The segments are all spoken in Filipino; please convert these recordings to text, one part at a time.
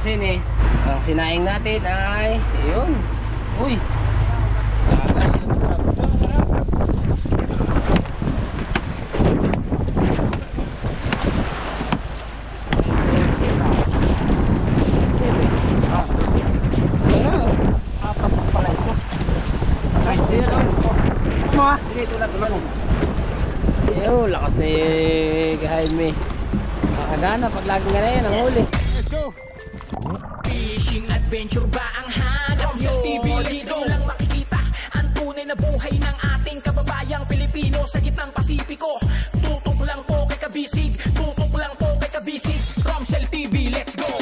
napansin eh. Ang sinaing natin ay yun. Uy. Sana. Yo, lakas na yung Jaime. Makagana pag laging ganayan ang huli. Let's go! Fishing adventure ba ang hanap nyo? Dito lang makikita ang tunay na buhay ng ating kababayang Pilipino sa gitnang Pasipiko. Tutok lang po kay Kabisig, tutok lang po kay Kabisig. Romsel TV, let's go!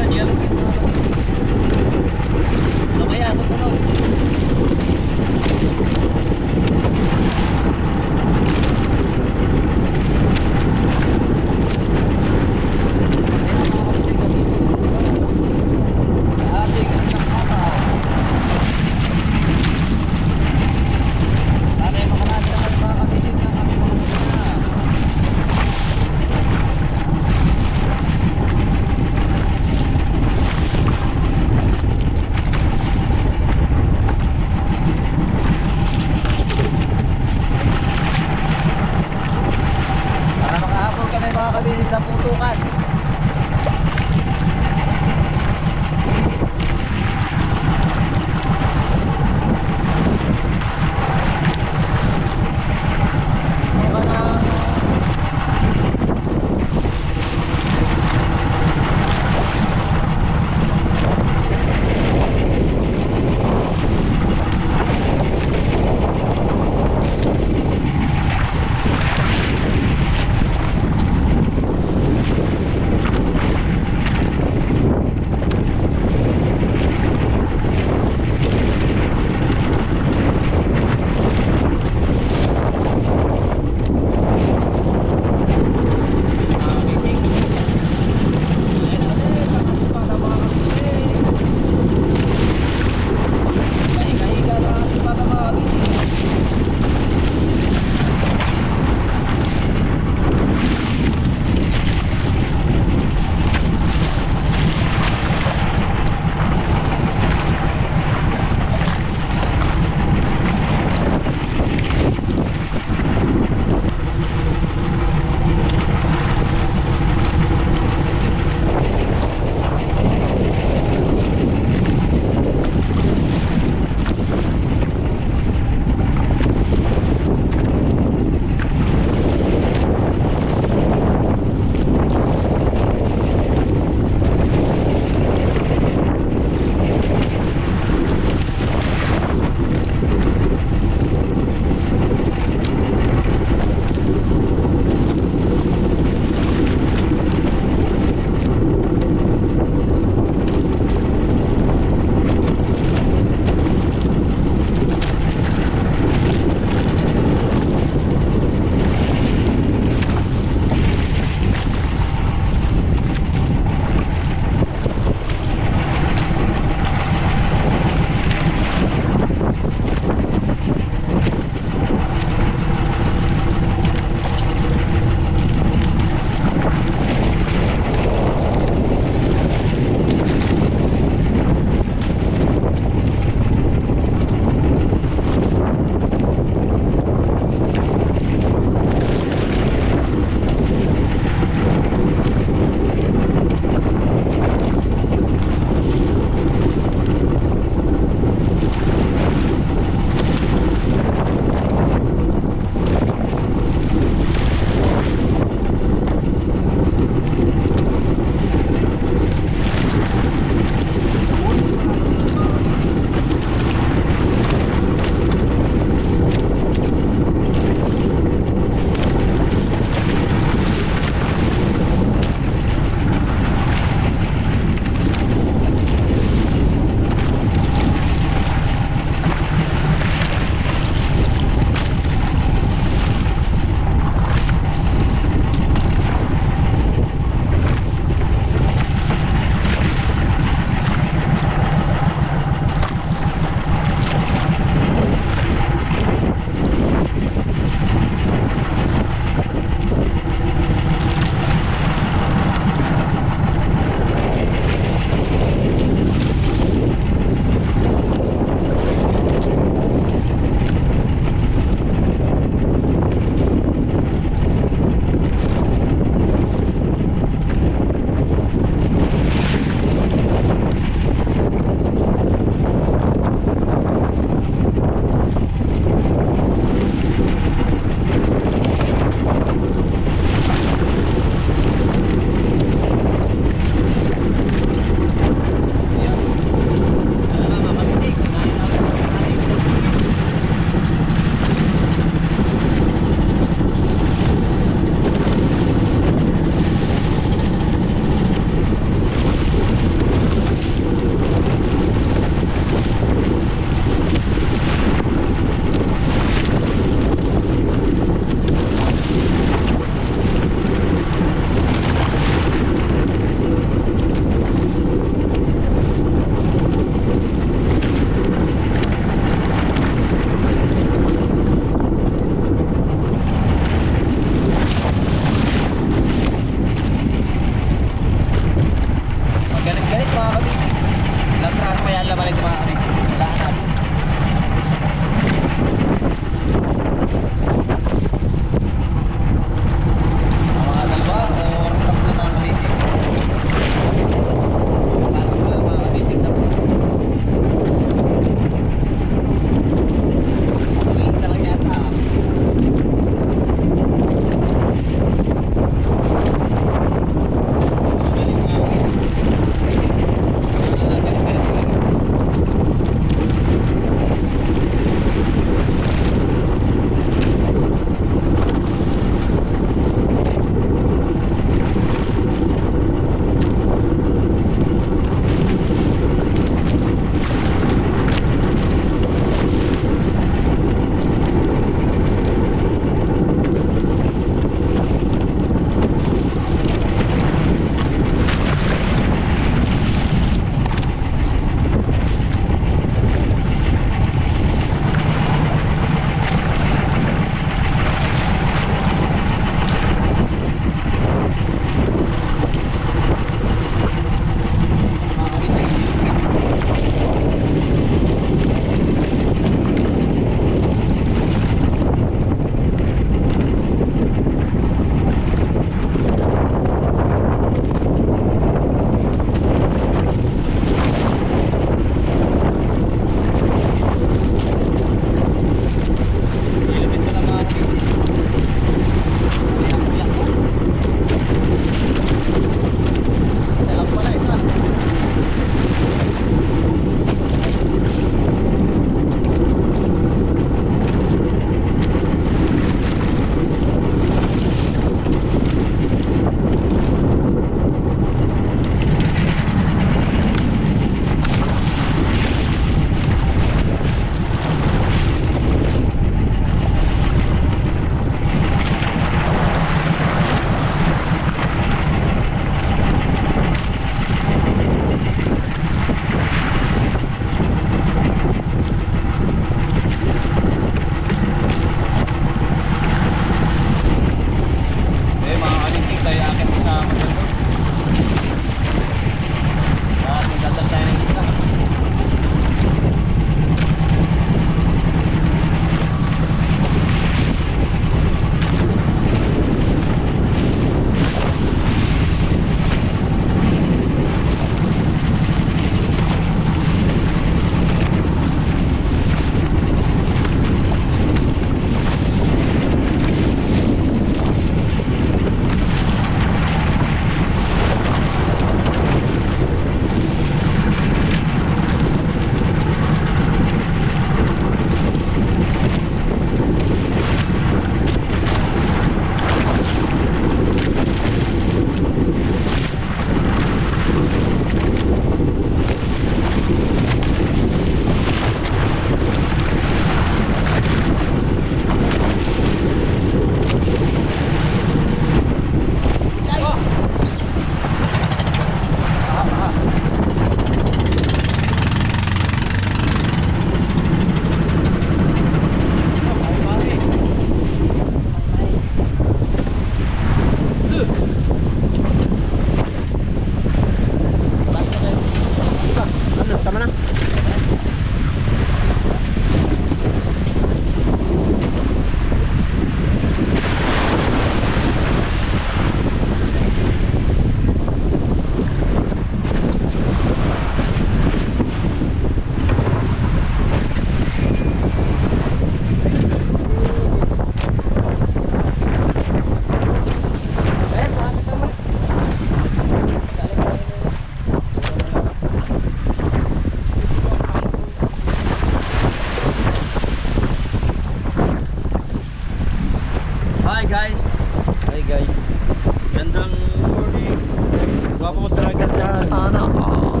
guys. Hi guys. Gandang morning. Gwapo mo talaga na. Sana all.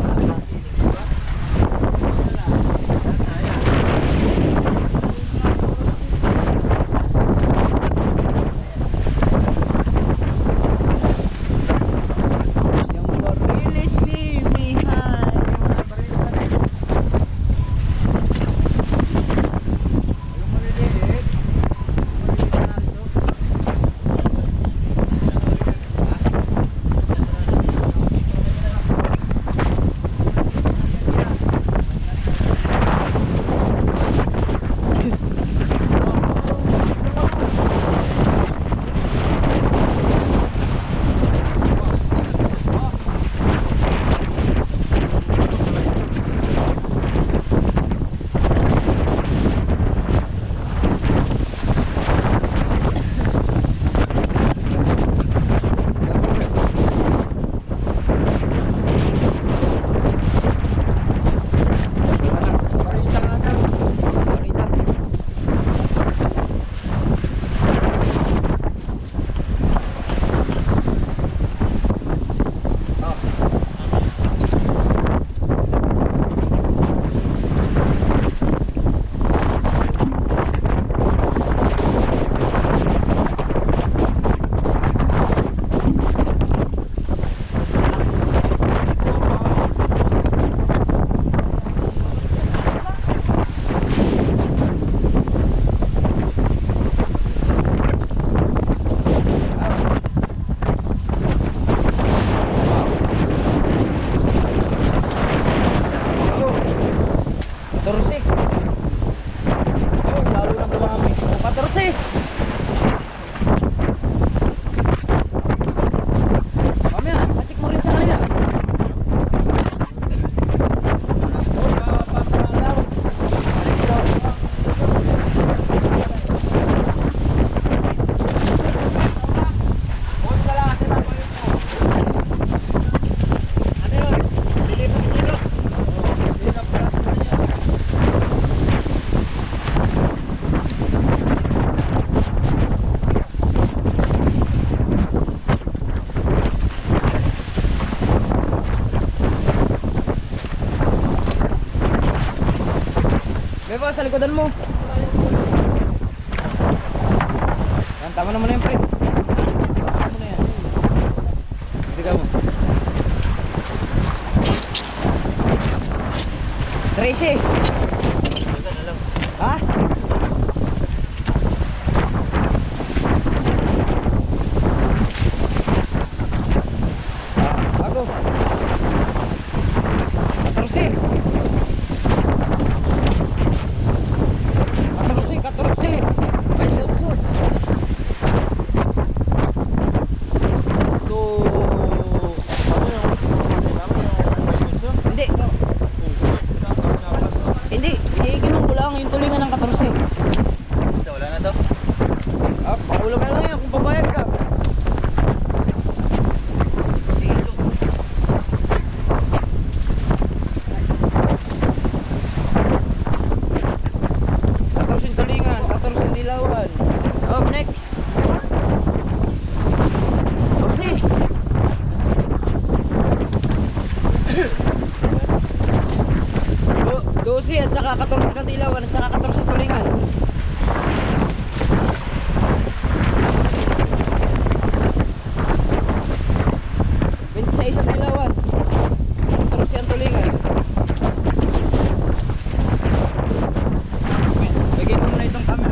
Yung Corriles ni Mihan. Yung maliliit. Bebo, sa likodan mo. Yan, tama naman na yan, pre. Tama na yan. Hindi ka mo. Tracy. Ha? Bago. 14. 14. Ay, lutso. Hindi. Hindi, iiginom ko lang yung tulingan ng 14. Wala na to. Paulam na lang yan kung pabayag ka. Silo. 14 tulingan, 14 dilawan. Next. Opsi. Dosi at saka 14 na dilawan at saka 14 tulingan. Sa isang dilawan 14 ang tulingan. Lagyan mo muna itong camera.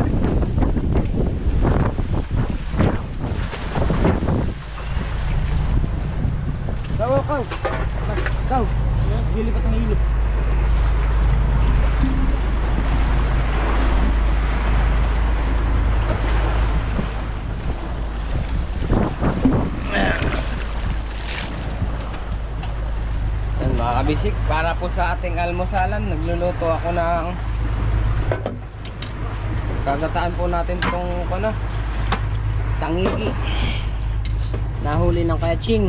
Daw. Daw. Lilipat ng ilog. Yan mga kabisik, para po sa ating almusalan, nagluluto ako ng kagataan po natin itong tangigi. Nahuli ng kayaching.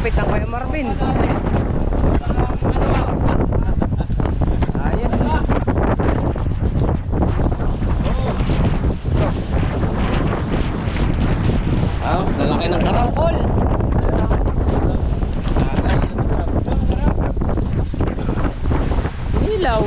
Lapit ng Kuya Marvin. Ayos. Oh, lalaki ng karakol. Ilaw.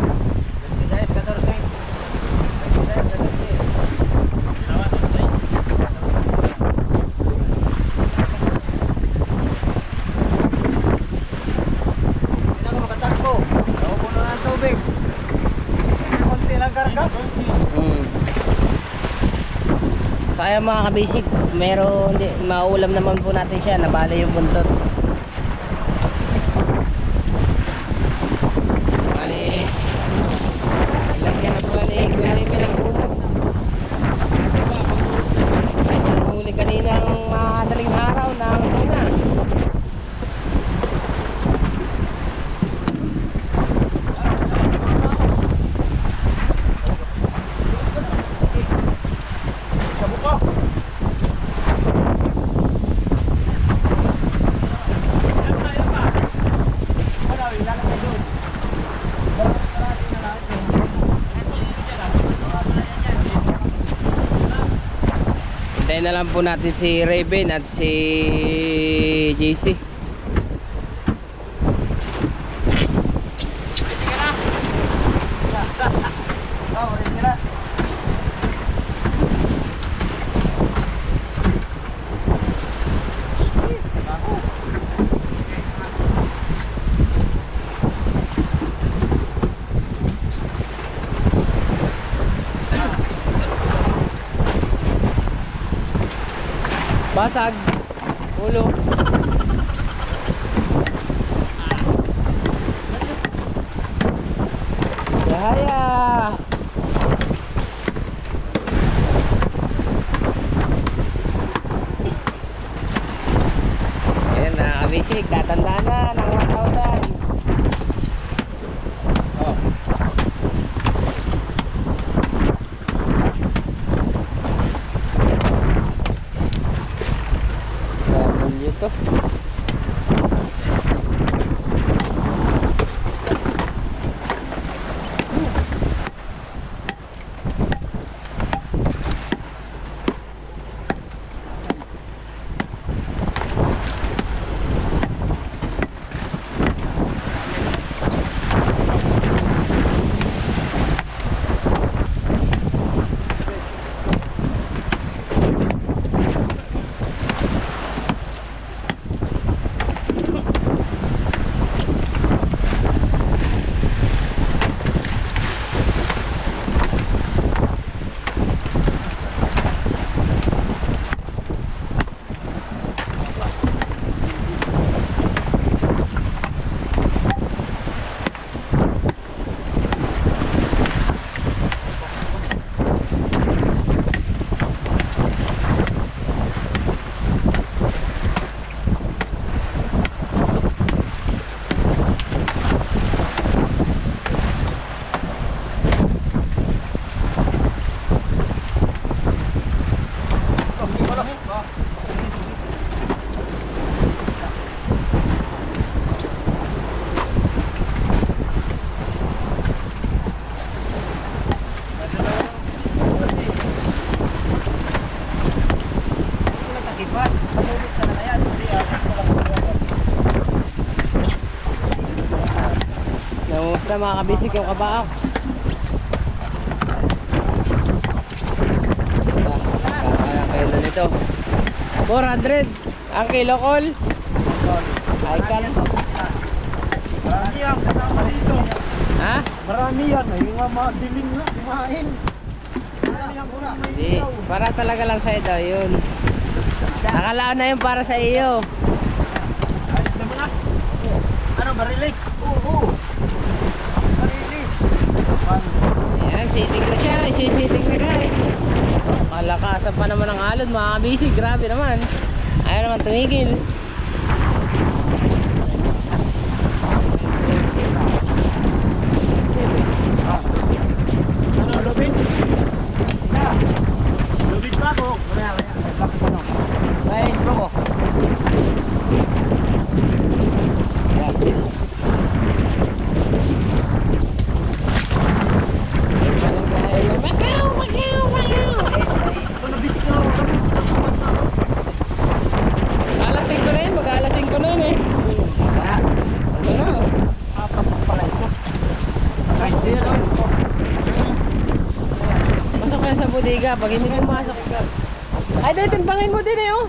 Kaya mga kabisig, meron maulam naman po natin siya, nabali yung buntot. Bali, lagyan na pala ni Kuya ng kumot. Kanya huli kanina ang madaling araw ng tuna. Hintayin na lang po natin si Raven at si JC. Basag ulo. Yahaya. Ayan na kabisig, tatandaan na ng 1,000. Oh. Ito. Namusta mga kabisig yung kabaak? Kaya kayo na nito 400 ang kilo call. Ay kal. Marami yan, kasama dito. Ha? Marami yan, yung madilim na, kumain. Marami yan, Hindi, para talaga lang sa'yo daw yun. Nakalaan na yun para sa iyo. Ayos naman na. Ano, barilis? Oo. Barilis. Ayan, sitting na siya. Sitting na guys. Malakasan pa naman ang alon mga kabisig. Grabe naman. Ayaw naman tumigil. Ano, lubid? Lubid pa ako. Wala. Bakit ano? Guys, bro ko. bodega pag hindi pumasok. Ay, dahil timbangin mo din eh, oh.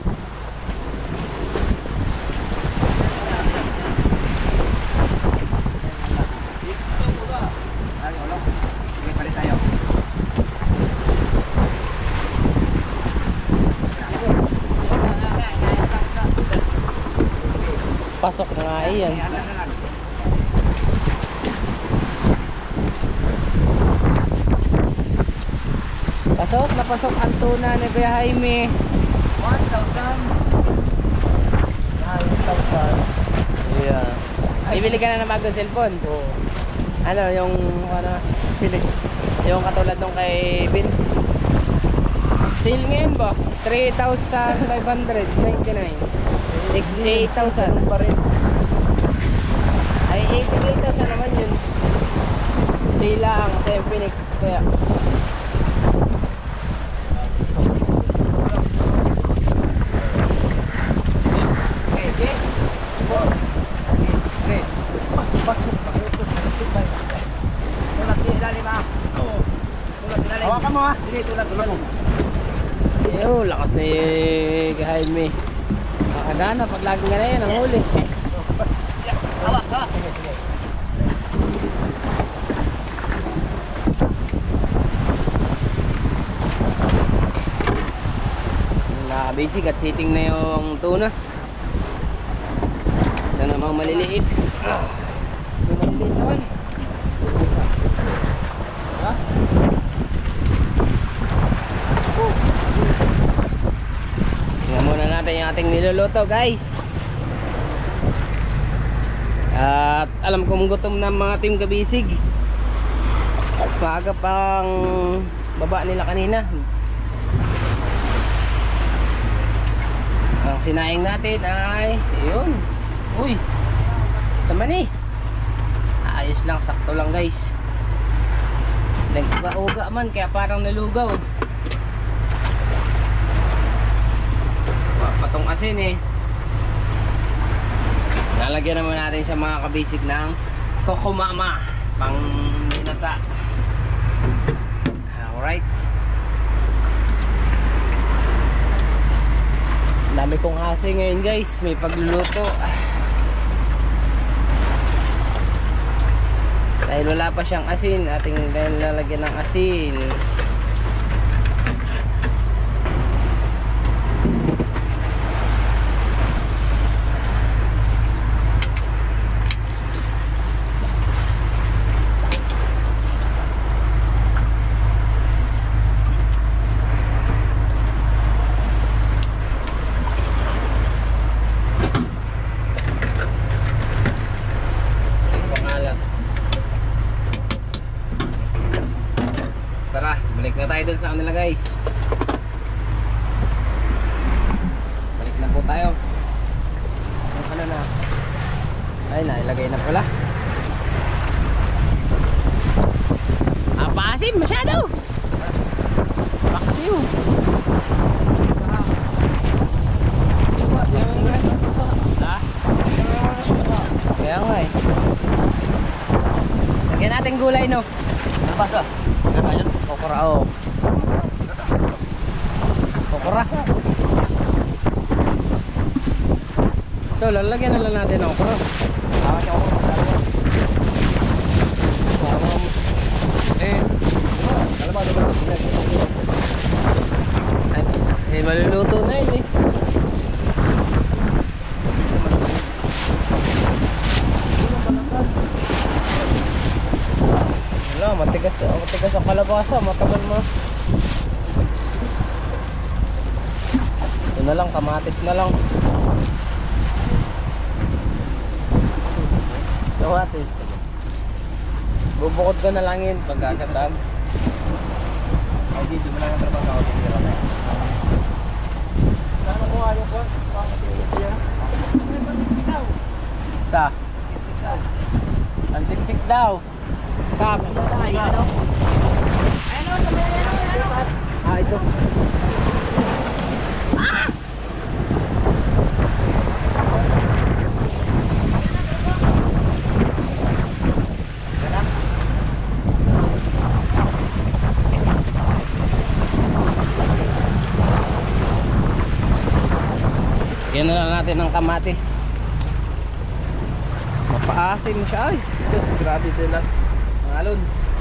Pasok na nga yan. Pasok na pasok ang tuna ni Kuya Jaime. 1,000. Yeah. Bibili ka na ng bagong cellphone? Oo. Ano, yung ano, Felix. Yung katulad nung kay Bill. Sale ngayon ba? 3,599. 68,000 pa rin. Ay, 88,000 naman yun. Sila ang sa Phoenix kaya. Hawakan mo ha. Sige, tulad mo. Ew, lakas na yung Jaime. Makagana pag laging nga na yan ang huli. Hawak, hawak. Sige, sige. Basic at sitting na yung tuna. Ito namang maliliit. Yung maliliit naman. Ha? Tingnan muna natin yung ating niluluto, guys. At alam kong gutom na mga team kabisig. Maaga pang baba nila kanina. Ang sinaing natin ay yun. Uy, sama ni. Ayos lang, sakto lang guys. Nagpa-uga man kaya parang nalugaw. Patong asin eh. Lalagyan naman natin siya mga kabisig ng kokomama pang binata. Alright. Dami kong asi ngayon guys, may pagluluto. Dahil wala pa siyang asin, ating lalagyan ng asin. Tara, balik na tayo dun sa kanila guys. Balik na po tayo. Ano na? Ay, nailagay na pala. Pasim masyado. Paksiw. Ha? Kaya nga eh. Lagyan natin gulay no. Nabasa. Okra oh. Okra. Ito, lalagyan na lang natin ng okra. Eh, maluluto na yun eh. Wala, matigas ang kalabasa, matagal mo. Ito na lang, kamatis na lang. Kamatis. Bubukod ko na lang yun pagkakatam. Ay, dito mo lang ang trabaho sa ako. Sana mo ayaw ko. Sa? Ang siksik daw. Kap. Ah, ito. Lagyan na lang natin ng kamatis. Mapaasim siya. Ay, sus, grabe dinas. Mangalon.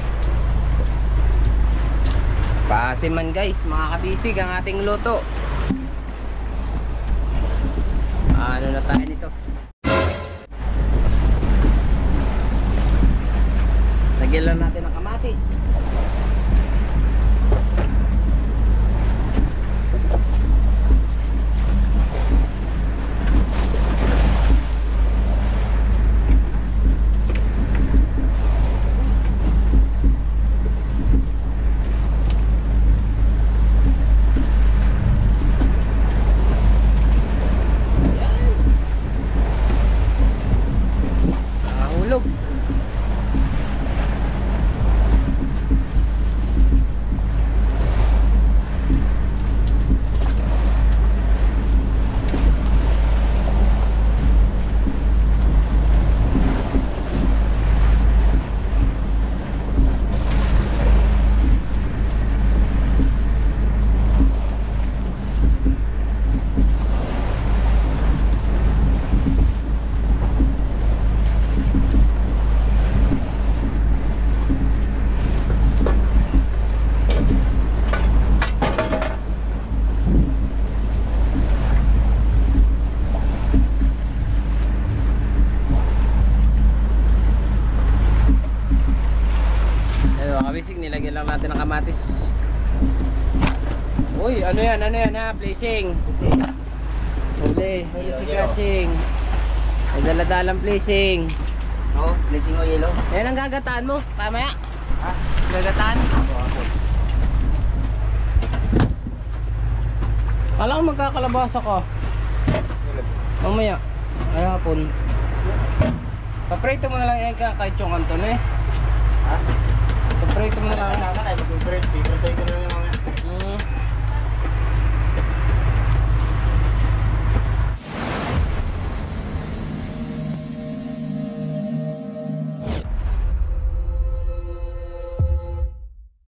Paasiman guys, mga kabisig ang ating luto. Ano na tayo nito? Lagyan lang natin ng kamatis. Nahulog. Kabisig, nilagyan lang natin ng kamatis. Uy, ano yan ha? Placing. Huli si Crashing. May daladalang placing. Oo, blessing mo yellow. Yan ang gagataan mo, mamaya. Ha? Gagataan? Kala ko magkakalabasa ka. Mamaya. Ay hapon. Paprito mo na lang yan kahit yung kanton eh. Ha? Paprito mo na lang.